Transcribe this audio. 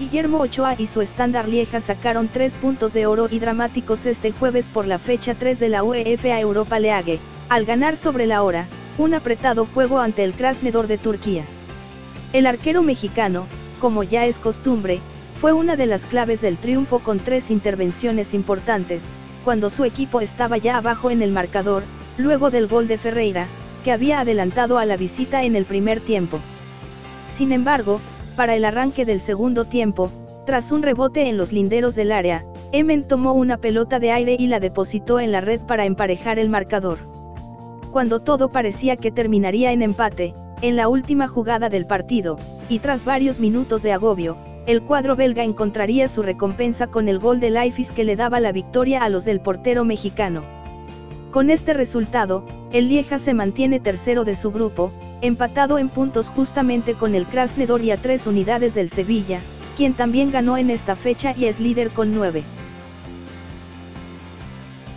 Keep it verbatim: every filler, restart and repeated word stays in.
Guillermo Ochoa y su Standard Lieja sacaron tres puntos de oro y dramáticos este jueves por la fecha tres de la UEFA Europa League, al ganar sobre la hora, un apretado juego ante el Krasnodar de Turquía. El arquero mexicano, como ya es costumbre, fue una de las claves del triunfo con tres intervenciones importantes, cuando su equipo estaba ya abajo en el marcador, luego del gol de Ferreira, que había adelantado a la visita en el primer tiempo. Sin embargo, para el arranque del segundo tiempo, tras un rebote en los linderos del área, Emen tomó una pelota de aire y la depositó en la red para emparejar el marcador. Cuando todo parecía que terminaría en empate, en la última jugada del partido, y tras varios minutos de agobio, el cuadro belga encontraría su recompensa con el gol de Laifis que le daba la victoria a los del portero mexicano. Con este resultado, el Lieja se mantiene tercero de su grupo, empatado en puntos justamente con el Krasnodar y a tres unidades del Sevilla, quien también ganó en esta fecha y es líder con nueve.